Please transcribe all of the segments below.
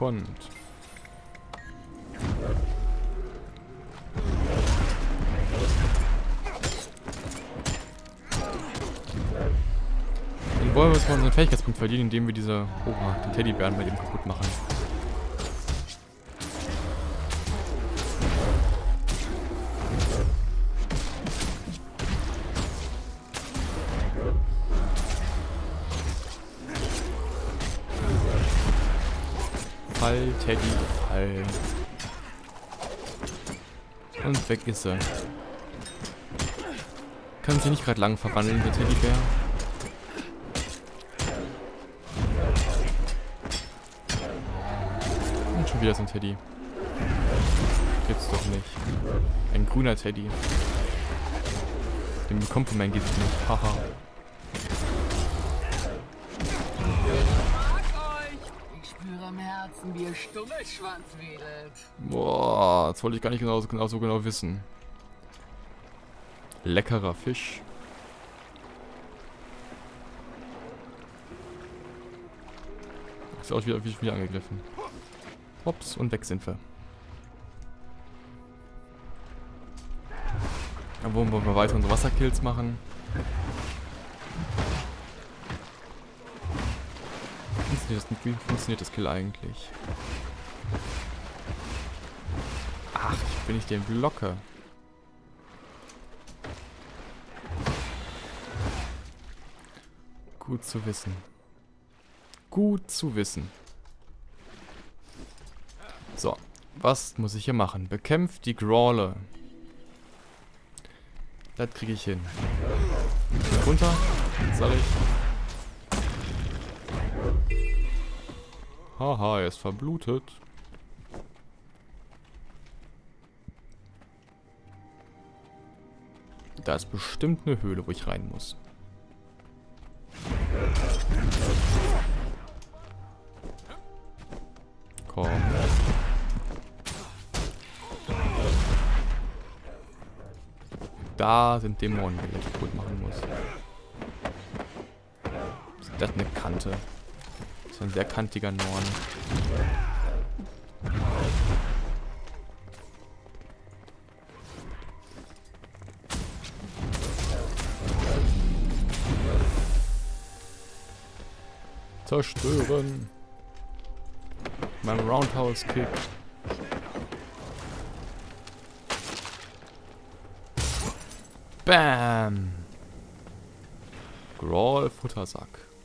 gekonnt. Dann wollen wir uns mal unseren Fähigkeitspunkt verdienen, indem wir diese, den Teddybären bei dem kaputt machen. Fall, Teddy, Fall. Und weg ist er. Kann sich nicht gerade lang verwandeln, der Teddybär. Und schon wieder so ein Teddy. Gibt's doch nicht. Ein grüner Teddy. Den bekommt man mein Gift nicht. Haha. Am Herzen, wie ihr Stummelschwanz wedelt. Boah, das wollte ich gar nicht so genau wissen. Leckerer Fisch. Ist auch wieder angegriffen. Hops, und weg sind wir. Dann wollen wir weiter unsere Wasserkills machen. Wie funktioniert das Kill eigentlich? Ach, wenn ich den blocke. Gut zu wissen. Gut zu wissen. So, was muss ich hier machen? Bekämpft die Grawler. Das kriege ich hin. Runter, soll ich. Haha, er ist verblutet. Da ist bestimmt eine Höhle, wo ich rein muss. Komm. Da sind Dämonen, die ich kaputt machen muss. Ist das eine Kante? Das ist ein sehr kantiger Norn. Zerstören. Mein Roundhouse Kick. Bam. Grawl Futtersack.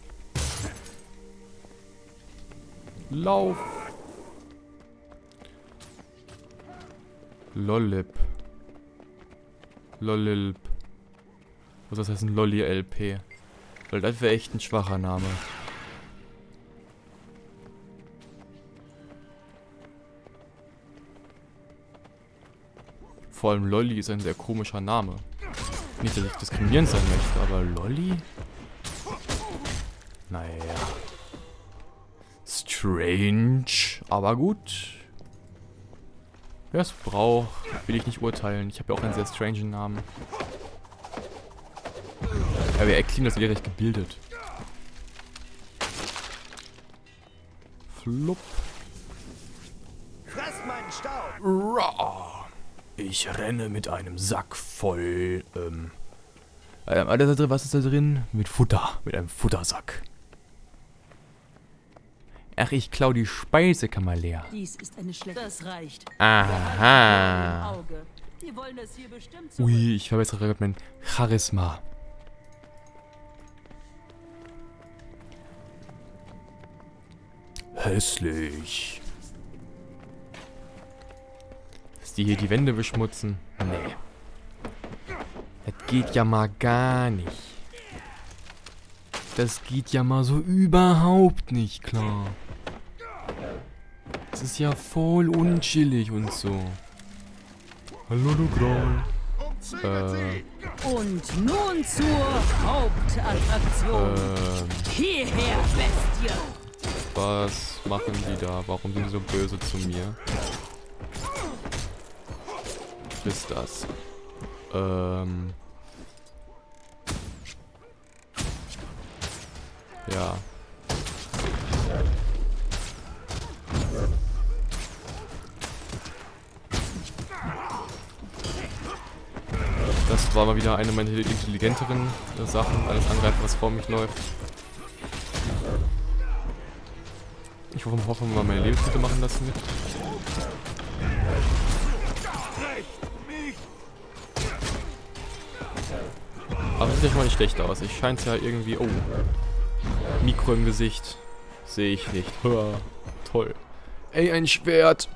Lauf. Lollip. Lollilp. Was heißt ein Lolli-LP? Weil das wäre echt ein schwacher Name. Vor allem Lolli ist ein sehr komischer Name. Nicht, dass ich diskriminierend sein möchte, aber Lolli? Naja. Strange. Aber gut. Wer es braucht, will ich nicht urteilen. Ich habe ja auch einen sehr strangen Namen. Aber er klingt, als wäre ich gebildet. Flupp. Fress meinen Staub! Raw. Ich renne mit einem Sack voll, was ist da drin? Mit Futter. Mit einem Futtersack. Ach, ich klau die Speisekammer leer. Dies ist eine schlechte. Das reicht. Aha. Die wollen das hier bestimmt so. Ui, ich verbessere mein Charisma. Hässlich. Dass die hier die Wände beschmutzen? Nee. Das geht ja mal gar nicht. Das geht ja mal so überhaupt nicht klar. Das ist ja voll unchillig und so. Hallo, du Graul. Und nun zur Hauptattraktion. Hierher, Bestie. Was machen die da? Warum sind die so böse zu mir? Was ist das? Ja. war mal wieder eine meiner intelligenteren Sachen. Alles angreifen, was vor mich läuft. Ich hoffe mal, meine Lebenspunkte machen das mit. Aber das sieht ja schon mal nicht schlecht aus. Ich scheint es ja irgendwie... Oh. Mikro im Gesicht. Sehe ich nicht. Toll. Ey, ein Schwert.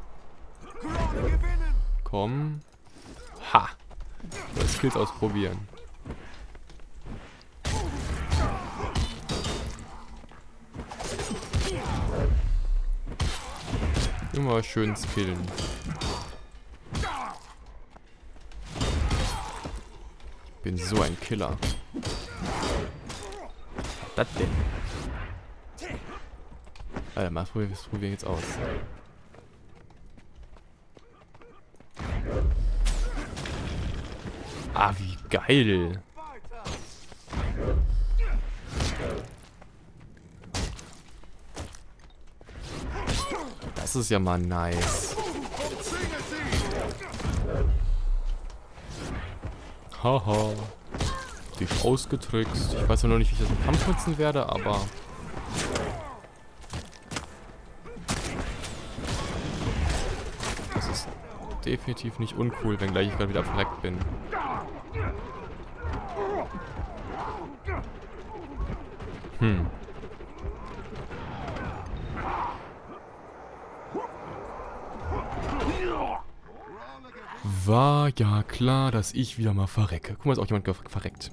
Komm. Ha. Skills ausprobieren. Immer schön skillen. Ich bin so ein Killer. Was das denn? Alter, mal probieren jetzt aus. Ah, wie geil. Das ist ja mal nice. Haha. Dich ausgetrickst. Ich weiß ja noch nicht, wie ich das im Kampf nutzen werde, aber... Das ist definitiv nicht uncool, wenngleich ich gerade wieder verreckt bin. War ja klar, dass ich wieder mal verrecke. Guck mal, ist auch jemand verreckt.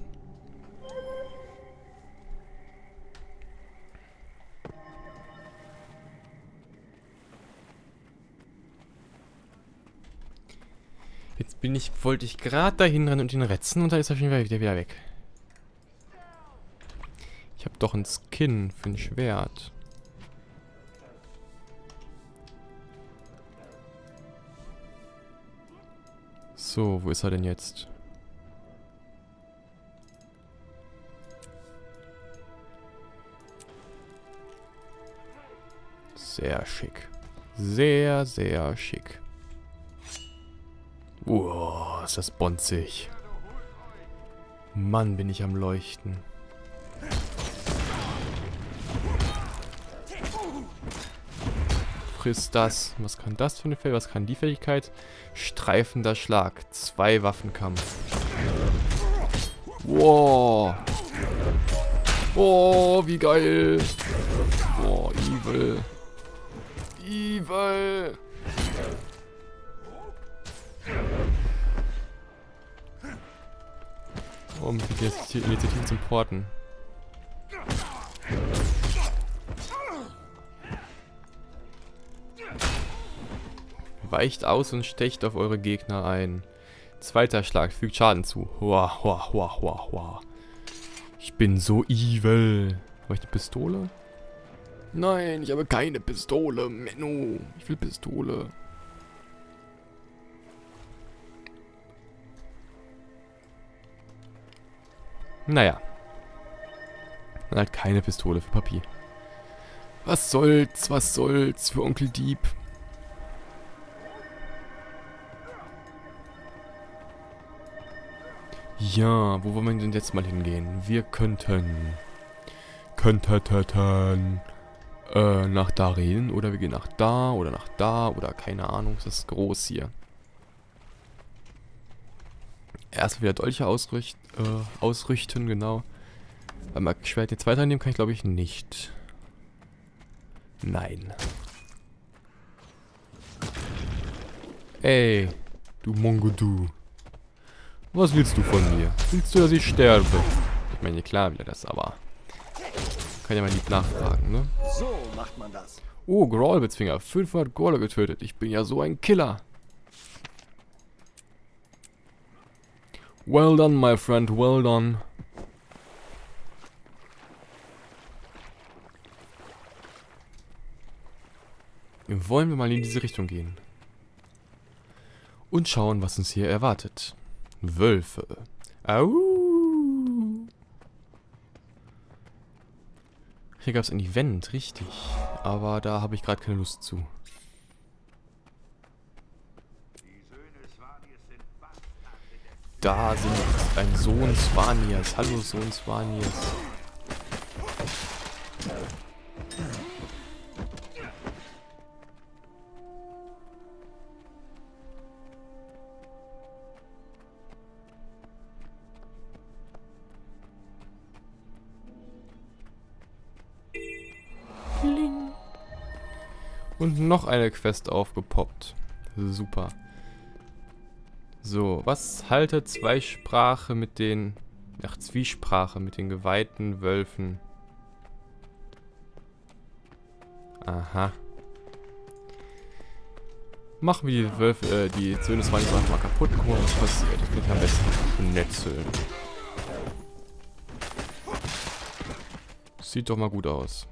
Jetzt wollte ich gerade dahin rennen und ihn retzen und dann ist er schon wieder weg. Ich habe doch einen Skin für ein Schwert. So, wo ist er denn jetzt? Sehr schick. Sehr, sehr schick. Wow, ist das bonzig. Mann, bin ich am Leuchten. Frisst das. Was kann das für eine Fähigkeit? Was kann die Fähigkeit? Streifender Schlag. 2 Waffenkampf. Wow. Oh, wie geil. Oh, evil. Evil. Warum kriegt jetzt die Initiative zum Porten? Weicht aus und stecht auf eure Gegner ein. Zweiter Schlag, fügt Schaden zu. Hoa, hoa, hoa, hoa, hoa. Ich bin so evil. Habe ich eine Pistole? Nein, ich habe keine Pistole. Menno, ich will Pistole. Naja. Dann halt keine Pistole für Papi. Was soll's für Onkel Dieb. Ja, wo wollen wir denn jetzt mal hingehen? Wir könnten nach da reden oder wir gehen nach da oder keine Ahnung, das ist groß hier. Erst wieder Dolche ausrichten, genau. Weil mein Schwert jetzt weiternehmen kann ich glaube ich nicht. Nein. Ey, du Mongo, du. Was willst du von mir? Willst du, dass ich sterbe? Ich meine, klar will er das, aber... Kann ja mal lieb nachfragen, ne? So macht man das. Oh, Grawl-Blitzfinger. 500 Grawler getötet. Ich bin ja so ein Killer. Well done, my friend. Well done. Wollen wir mal in diese Richtung gehen. Und schauen, was uns hier erwartet. Wölfe. Au. Hier gab es ein Event, richtig. Aber da habe ich gerade keine Lust zu. da sind ein Sohn Swanias. Hallo Sohn Swanias. Und noch eine Quest aufgepoppt. Super. So, was haltet Zwiesprache mit den geweihten Wölfen? Aha. Machen wir die Wölfe, die Söhne des Waldes einfach mal kaputt. Gucken wir mal, was passiert. Das geht am besten netzeln. Sieht doch mal gut aus.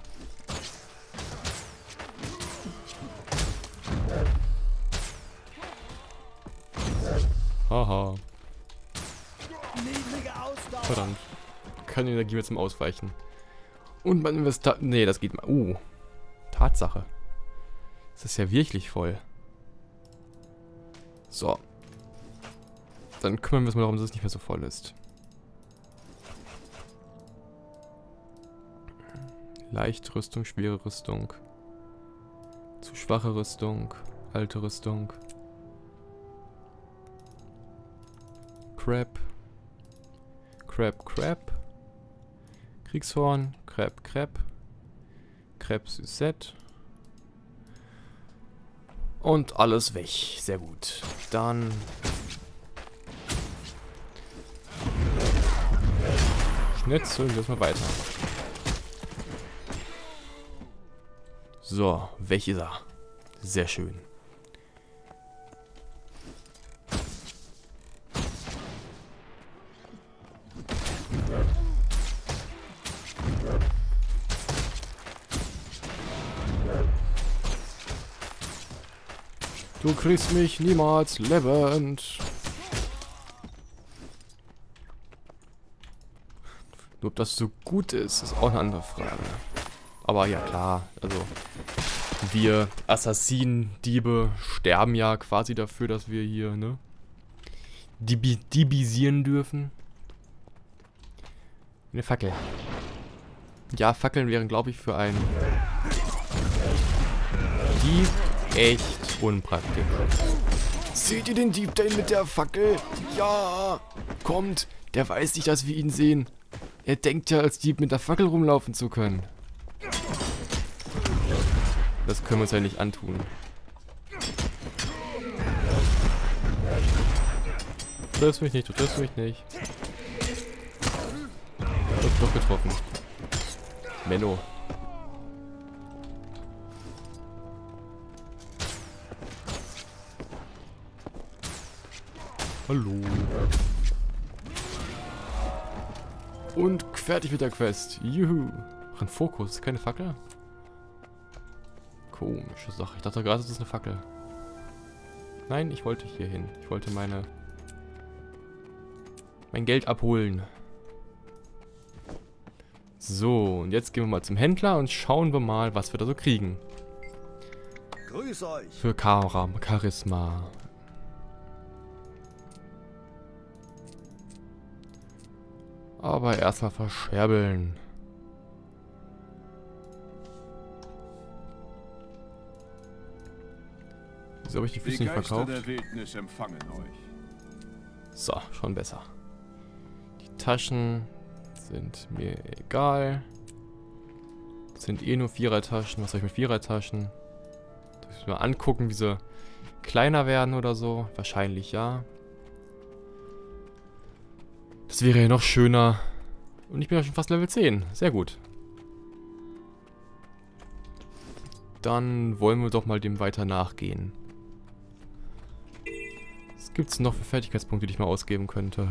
Haha. Verdammt. Keine Energie mehr zum Ausweichen. Und man investiert. Nee, das geht mal. Tatsache. Das ist ja wirklich voll. So. Dann kümmern wir uns mal darum, dass es nicht mehr so voll ist. Leichte Rüstung, schwere Rüstung. Zu schwache Rüstung. Alte Rüstung. Crap. Crap, Crap. Kriegshorn. Crap, Crap. Crap, Süßett. Und alles weg. Sehr gut. Dann... Schnitzeln wir erstmal weiter. So, weg ist er. Sehr schön. Du kriegst mich niemals lebend. Nur ob das so gut ist, ist auch eine andere Frage. Aber ja klar, also wir Assassinen-Diebe sterben ja quasi dafür, dass wir hier, ne, diebisieren dürfen. Eine Fackel. Ja, Fackeln wären, glaube ich, für einen Dieb echt unpraktisch. Seht ihr den Dieb denn mit der Fackel? Ja! Kommt! Der weiß nicht, dass wir ihn sehen. Er denkt ja, als Dieb mit der Fackel rumlaufen zu können. Das können wir uns ja nicht antun. Du triffst mich nicht, du triffst mich nicht. Ich hab doch getroffen. Menno. Hallo. Und fertig mit der Quest. Juhu. Ein Fokus, keine Fackel? Komische Sache. Ich dachte gerade, das ist eine Fackel. Nein, ich wollte hier hin. Ich wollte mein Geld abholen. So, und jetzt gehen wir mal zum Händler und schauen wir mal, was wir da so kriegen. Grüß euch. Für Charisma. Aber erstmal verscherbeln. Wieso habe ich die Füße nicht verkauft? Der Wildnis empfangen euch. So, schon besser. Die Taschen sind mir egal. Das sind eh nur Vierertaschen. Was soll ich mit Vierertaschen? Soll ich mal angucken, wie sie kleiner werden oder so? Wahrscheinlich ja. Das wäre ja noch schöner. Und ich bin ja schon fast Level 10. Sehr gut. Dann wollen wir doch mal dem weiter nachgehen. Was gibt es noch für Fertigkeitspunkte, die ich mal ausgeben könnte?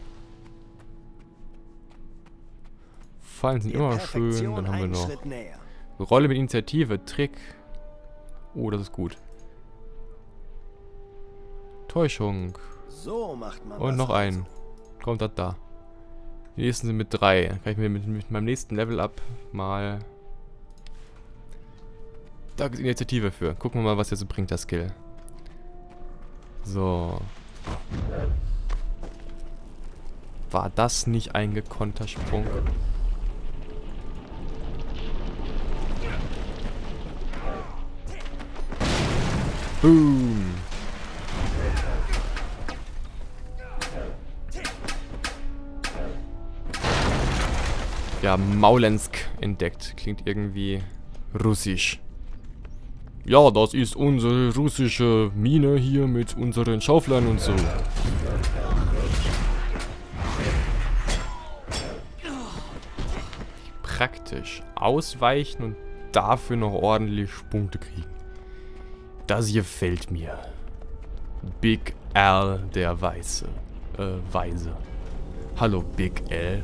Fallen sind immer schön. Dann haben wir noch Rolle mit Initiative, Trick. Oh, das ist gut. Täuschung. So macht man Und noch einen. Kommt das da. Die nächsten sind mit 3. Dann kann ich mir mit meinem nächsten Level up mal... Da gibt es Initiative für. Gucken wir mal, was jetzt so bringt, das Skill. So. War das nicht ein gekonnter Sprung? Boom! Ja, Maulensk entdeckt. Klingt irgendwie russisch. Ja, das ist unsere russische Mine hier mit unseren Schauflern und so. Praktisch. Ausweichen und dafür noch ordentlich Punkte kriegen. Das gefällt mir. Big Al, der Weise. Hallo, Big Al.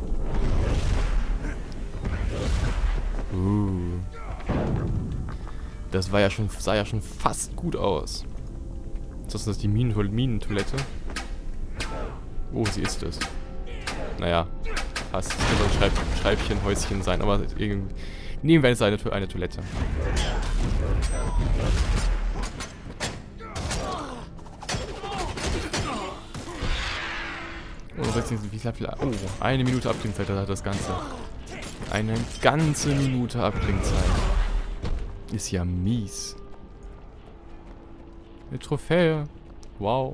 Das war ja schon, sah ja schon fast gut aus. Ist das die Minentoilette? Oh, sie ist es. Naja, fast. Das könnte ein Schreibchenhäuschen sein, aber irgendwie. Nehmen wir jetzt eine Toilette. Oh, 1 Minute Abklingzeit hat das Ganze. Eine ganze Minute Abklingzeit. Ist ja mies. Eine Trophäe. Wow.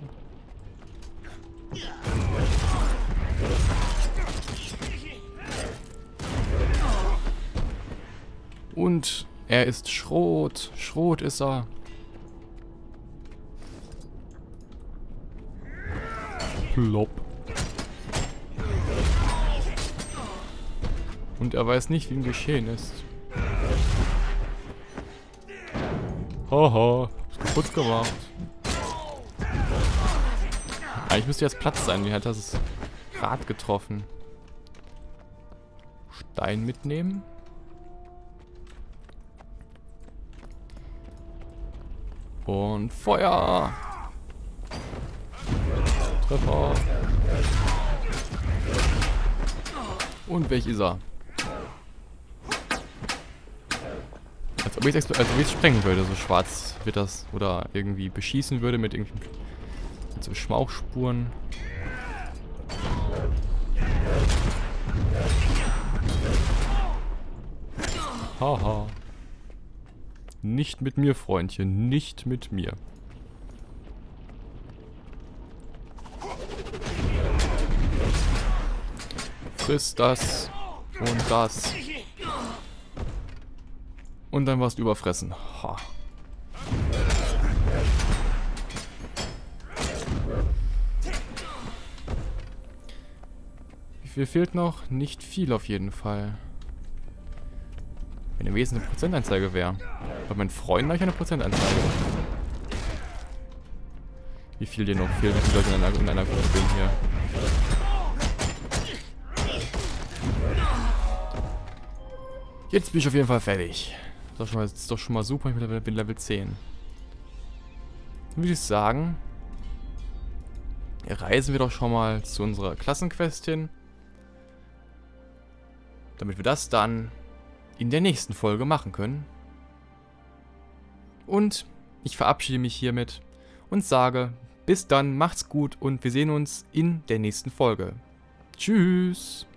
Und er ist Schrot. Schrot ist er. Plopp. Und er weiß nicht, wie ihm geschehen ist. Haha, hab's kaputt gemacht. Eigentlich müsste jetzt Platz sein. Wie hat das Rad getroffen? Stein mitnehmen. Und Feuer! Treffer! Und welch ist er? Als ob ich es sprengen würde, so schwarz wird das. Oder irgendwie beschießen würde mit so Schmauchspuren. Haha. Nicht mit mir, Freundchen. Nicht mit mir. Friss das. Und das. Und dann warst du überfressen. Ha. Wie viel fehlt noch? Nicht viel auf jeden Fall. Wenn im Wesentlichen eine Prozentanzeige wäre. Bei meinen Freunden habe ich eine Prozentanzeige. Wie viel dir noch fehlt, wie viele Leute in einer Gruppe bin hier. Jetzt bin ich auf jeden Fall fertig. Das ist doch schon mal super, ich bin Level 10. Dann würde ich sagen, reisen wir doch schon mal zu unserer Klassenquest hin. Damit wir das dann in der nächsten Folge machen können. Und ich verabschiede mich hiermit und sage, bis dann, macht's gut und wir sehen uns in der nächsten Folge. Tschüss!